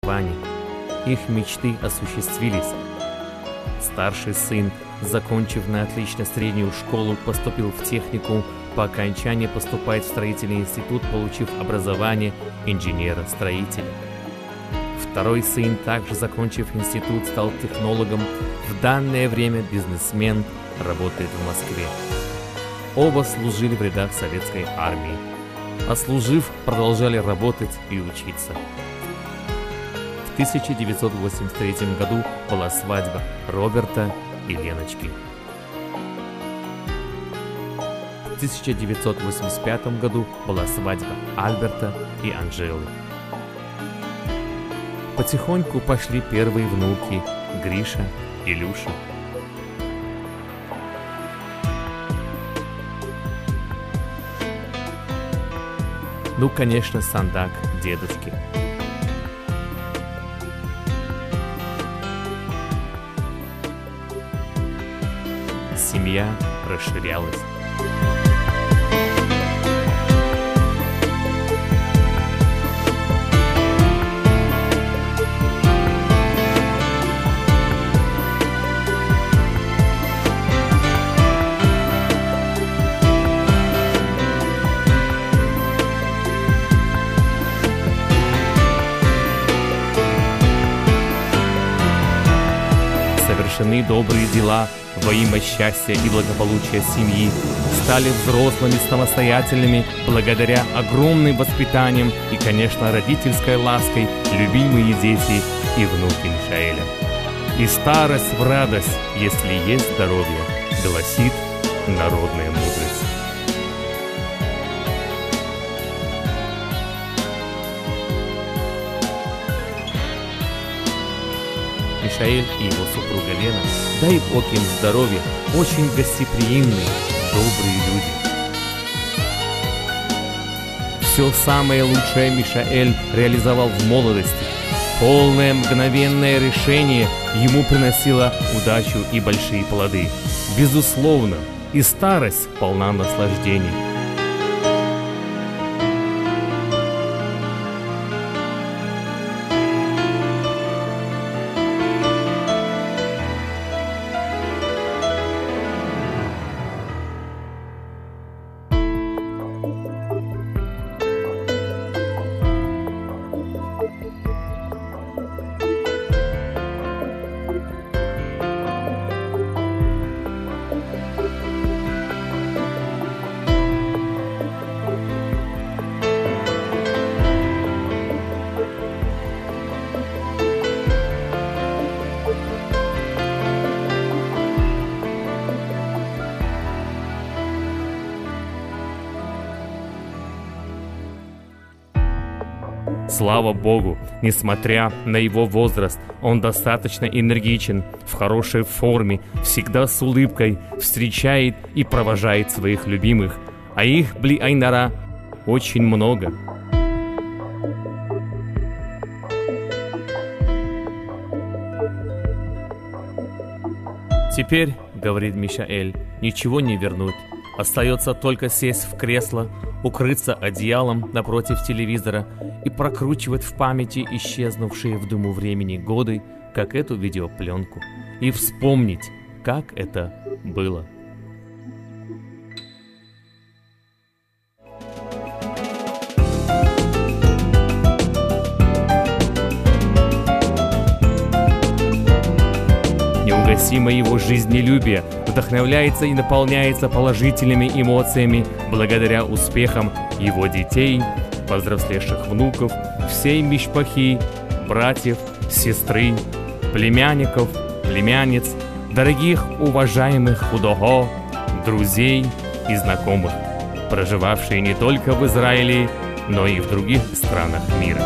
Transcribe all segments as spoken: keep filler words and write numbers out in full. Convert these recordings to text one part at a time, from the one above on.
образования. Их мечты осуществились. Старший сын, закончив на отлично среднюю школу, поступил в техникум, по окончании поступает в строительный институт, получив образование инженера-строителя. Второй сын, также закончив институт, стал технологом, в данное время бизнесмен, работает в Москве. Оба служили в рядах советской армии. Отслужив, продолжали работать и учиться. В тысяча девятьсот восемьдесят третьем году была свадьба Роберта и Леночки. В тысяча девятьсот восемьдесят пятом году была свадьба Альберта и Анжелы. Потихоньку пошли первые внуки Гриша и Люша. Ну, конечно, Сандак дедушки. Семья расширялась. Совершены добрые дела во имя счастья и благополучия семьи, стали взрослыми самостоятельными благодаря огромным воспитаниям и, конечно, родительской лаской любимые дети и внуки Мишаэля. И старость в радость, если есть здоровье, гласит народная мудрость. Мишаэль и его супруга Лена, дай Бог им здоровья, очень гостеприимные, добрые люди. Все самое лучшее Мишаэль реализовал в молодости. Полное мгновенное решение ему приносило удачу и большие плоды. Безусловно, и старость полна наслаждений. Слава Богу, несмотря на его возраст, он достаточно энергичен, в хорошей форме, всегда с улыбкой встречает и провожает своих любимых, а их бли айнара очень много. Теперь, говорит Мишаэль, ничего не вернуть. Остается только сесть в кресло, укрыться одеялом напротив телевизора и прокручивать в памяти исчезнувшие в дыму времени годы, как эту видеопленку, и вспомнить, как это было. Неугасимое его жизнелюбие вдохновляется и наполняется положительными эмоциями благодаря успехам его детей, повзрослевших внуков, всей мишпахи, братьев, сестры, племянников, племянниц, дорогих уважаемых худого, друзей и знакомых, проживавшие не только в Израиле, но и в других странах мира.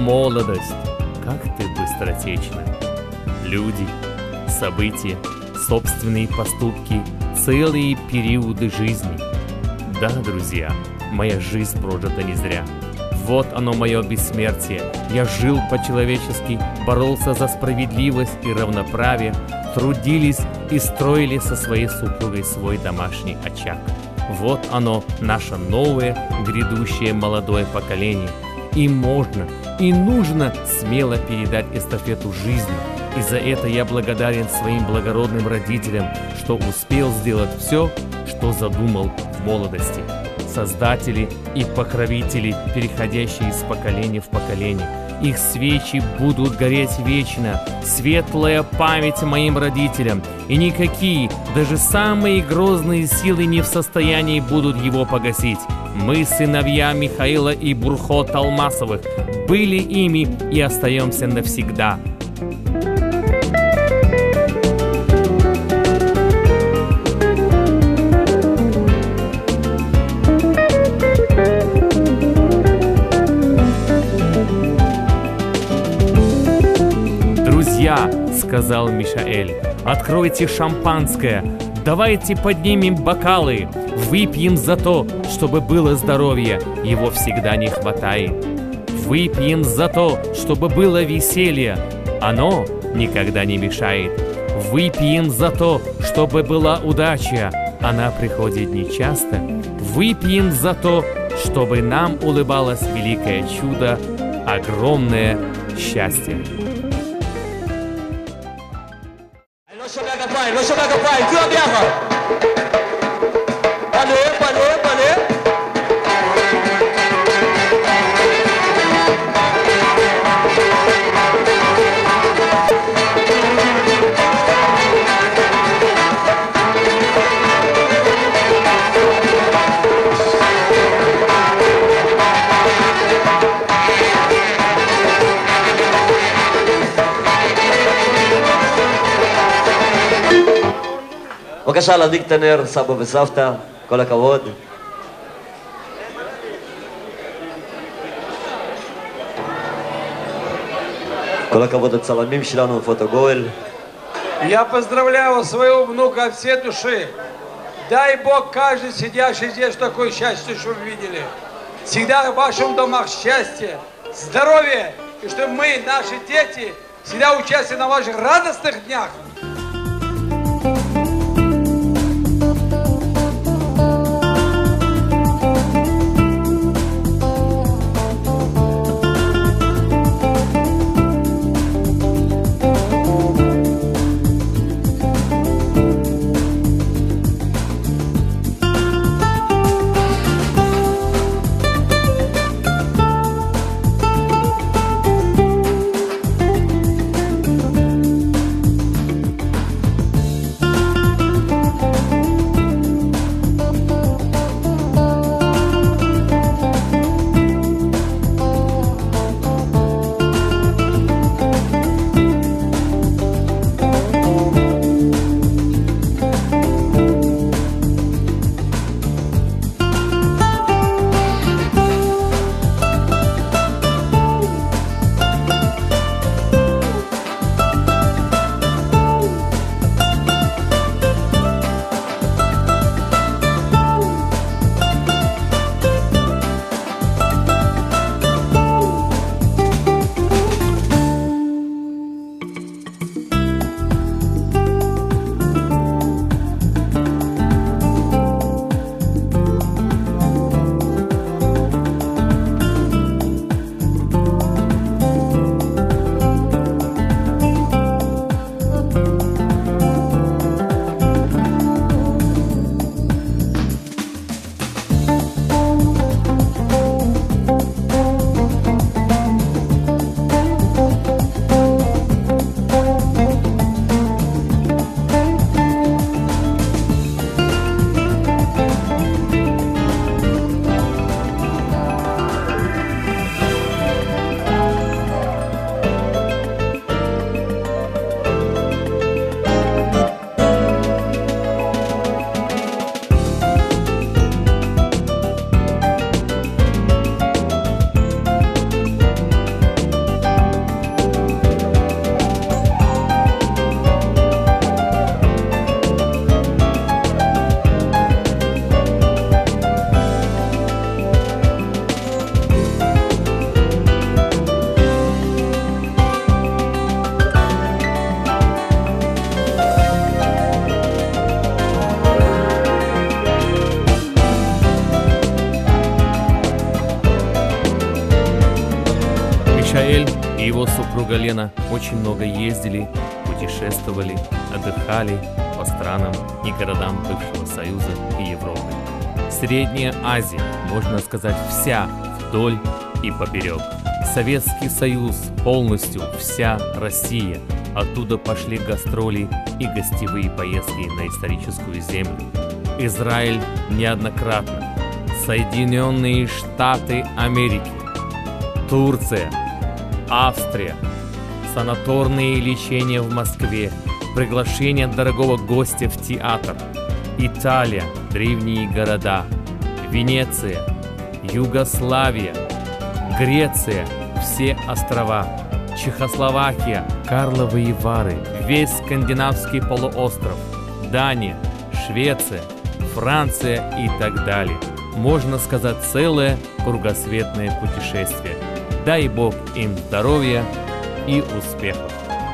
молодость, как ты быстротечна! Люди, события, собственные поступки, целые периоды жизни. Да, друзья, моя жизнь прожита не зря. Вот оно мое бессмертие. Я жил по-человечески, боролся за справедливость и равноправие, трудились и строили со своей супругой свой домашний очаг. Вот оно, наше новое, грядущее молодое поколение. И можно, и нужно смело передать эстафету жизни. И за это я благодарен своим благородным родителям, что успел сделать все, что задумал в молодости. Создатели и покровители, переходящие из поколения в поколение. Их свечи будут гореть вечно. Светлая память моим родителям. И никакие, даже самые грозные силы не в состоянии будут его погасить. Мы, сыновья Михаила и Бурхо Талмасовых, были ими и остаемся навсегда. «Друзья», — сказал Мишаэль, — «откройте шампанское, давайте поднимем бокалы, выпьем за то, чтобы было здоровье, его всегда не хватает. Выпьем за то, чтобы было веселье, оно никогда не мешает. Выпьем за то, чтобы была удача, она приходит нечасто. Выпьем за то, чтобы нам улыбалось великое чудо, огромное счастье». Non so agafar, non so agafar, qui abbiamo? Palè, palè, palè. בבקשה להדליק את הנר, סבא וסבתא, כל הכבוד. כל הכבוד לצלמים שלנו, פוטו גואל. Я поздравляю своего внука от всей души. Дай Бог каждый сидящий здесь такое счастье, что вы видели. Всегда в вашем домах счастье, здоровье, и чтобы мы, наши дети, всегда участвовали на ваших радостных днях. Мишаэль и его супруга Лена очень много ездили, путешествовали, отдыхали по странам и городам бывшего Союза и Европы. Средняя Азия, можно сказать, вся вдоль и поперек. Советский Союз полностью, вся Россия. Оттуда пошли гастроли и гостевые поездки на историческую землю. Израиль неоднократно. Соединенные Штаты Америки. Турция. Австрия. Санаторные лечения в Москве. Приглашение дорогого гостя в театр. Италия. Древние города. Венеция. Югославия. Греция. Все острова. Чехословакия. Карловы Вары. Весь скандинавский полуостров. Дания. Швеция. Франция и так далее. Можно сказать, целое кругосветное путешествие. Дай Бог им здоровья и успехов!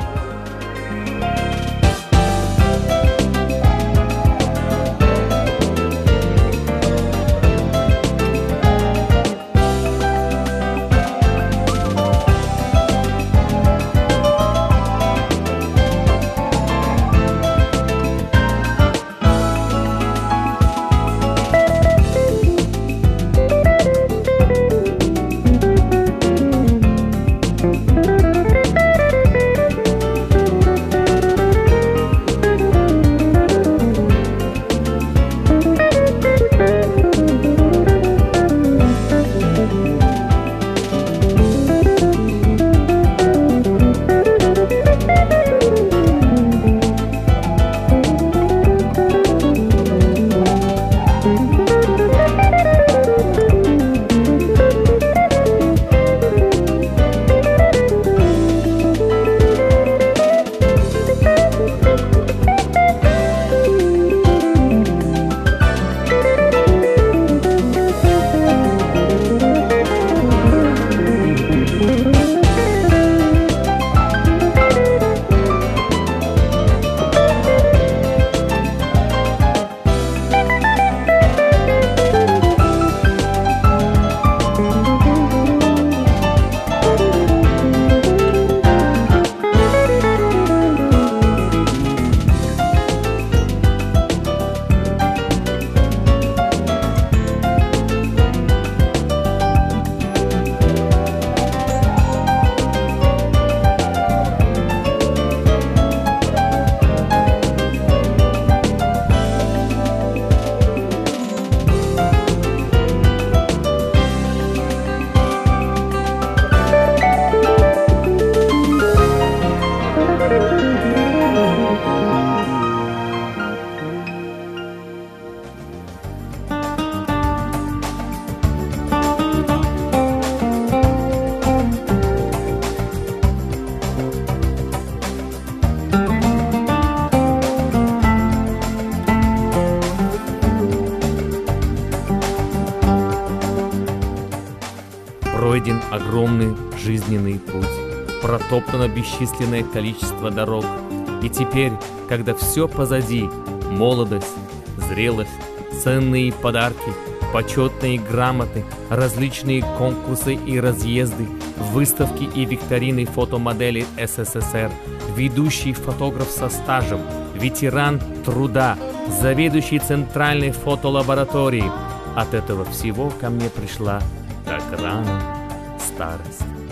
Пройден огромный жизненный путь, протоптано бесчисленное количество дорог. И теперь, когда все позади, молодость, зрелость, ценные подарки, почетные грамоты, различные конкурсы и разъезды, выставки и викторины фотомоделей СССР, ведущий фотограф со стажем, ветеран труда, заведующий центральной фотолабораторией. От этого всего ко мне пришла так рано старость.